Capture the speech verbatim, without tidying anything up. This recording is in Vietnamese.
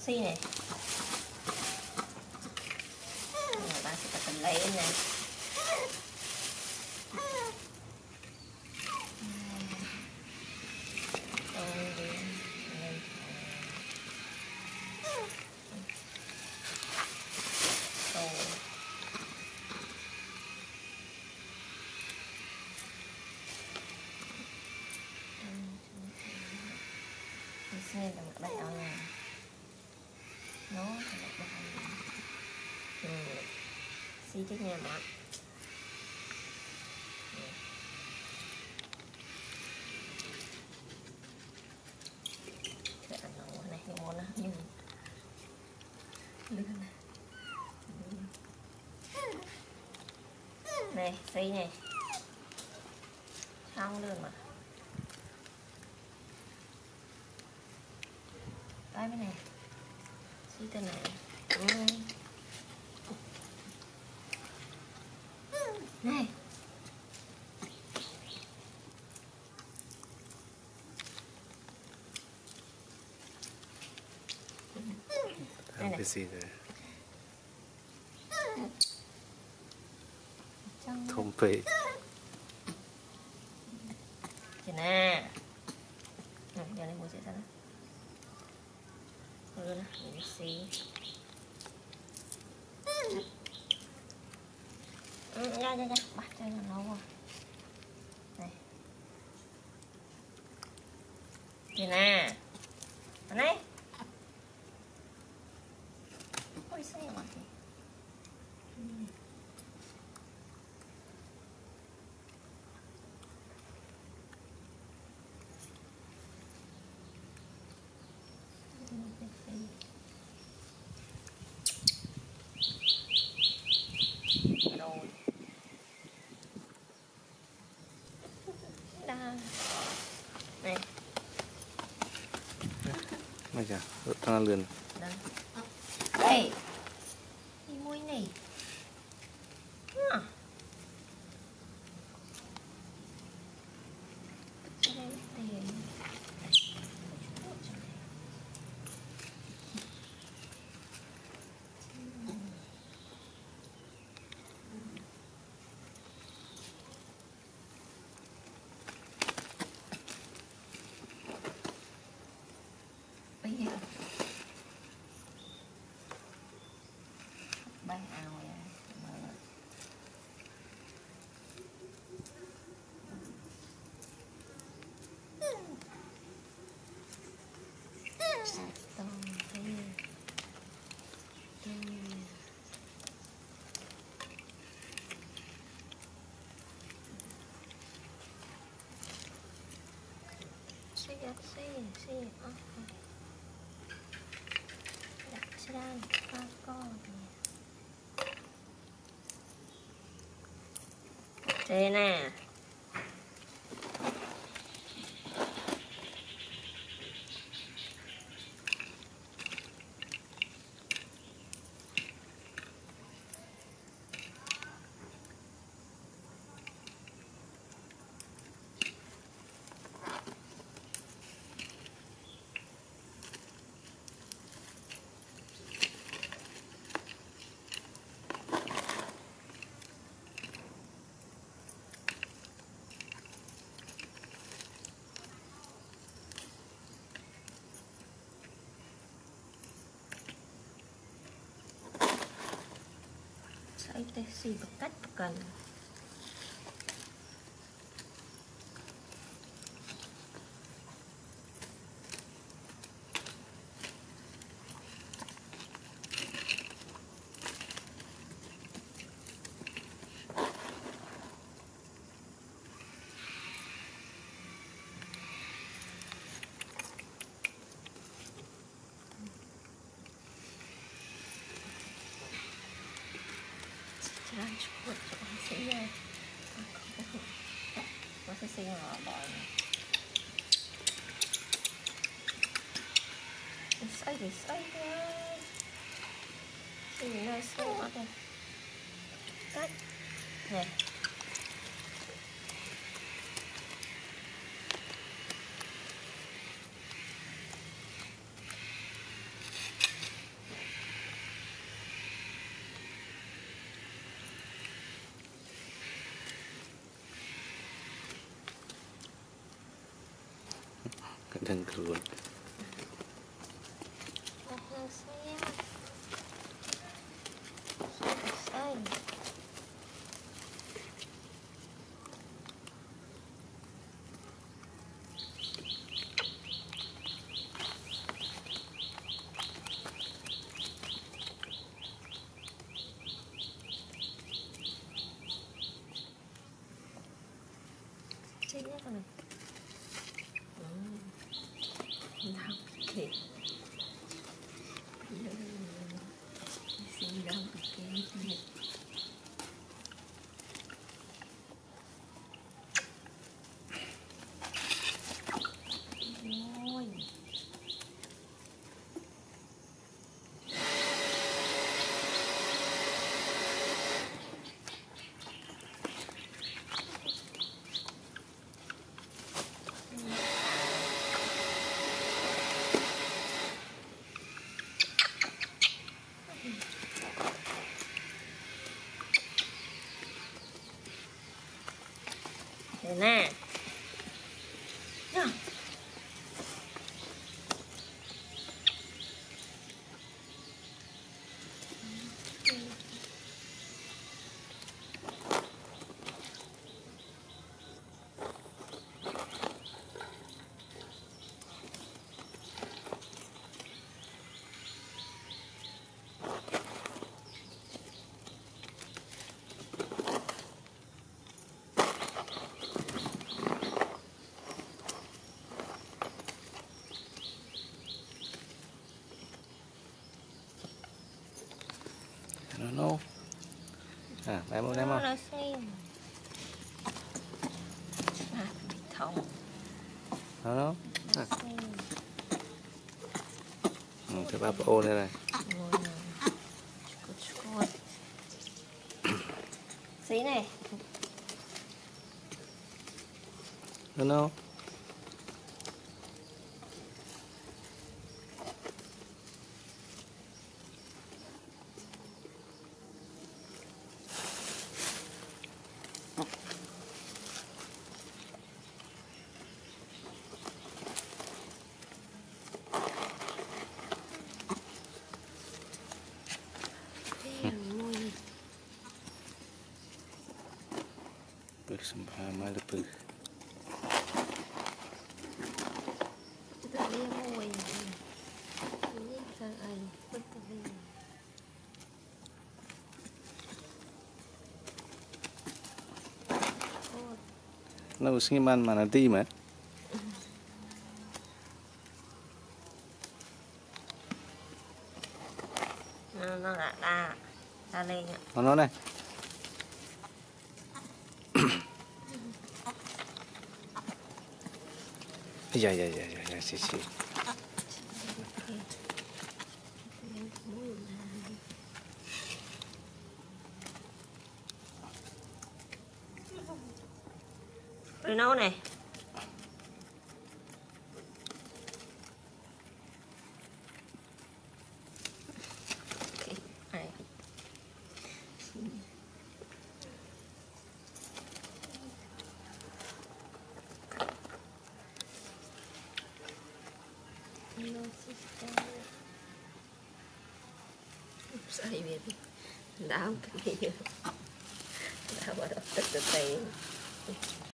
xi này. Rồi bạn sẽ cần lấy này. Nghe là một đây ở nhà nó là một bài ừ. Xí trước nha mọi để ăn nấu này cái món này nhưng lươn này này xí này xong lươn mà cái này xí tên này ừ. Này làm cái gì đấy thông phê Jenna giờ này mua sẽ sao đó xí ừ, ra ra ra bắt cho nó nấu rồi này Jenna ở đây ôi sao vậy chị này bây giờ thằng lươn đây đi muối này à. Bay ao vậy. See, see, see. Đặt ra ba con. Đây nè. Sấy tê xì một cách cần. Nó sẽ nó sẽ xi vào bò xay thì xay ra xi này xay mất rồi cách này đừng luôn Chết nhất rồi. Đau kìa. Xin đau kìa. Ôi. Thế nè. Nào. nó nó à em không em không Nó xem. À, bị thông. nó nó Nó à. xem. Ừ, cái bắp ô đây này Xí này. nó nó bersembah lebih Kita lihat mau ini. Ini kan ay, betul ni. nó sinh man mà nó đi mà Nó nó là đa, đa lên ạ. nó nó này dạ dạ dạ dạ dạ xí xí Rồi nấu này. Ok, này. Hello, sister. Oops, I made it. Down to me. Down, what up, that's the thing.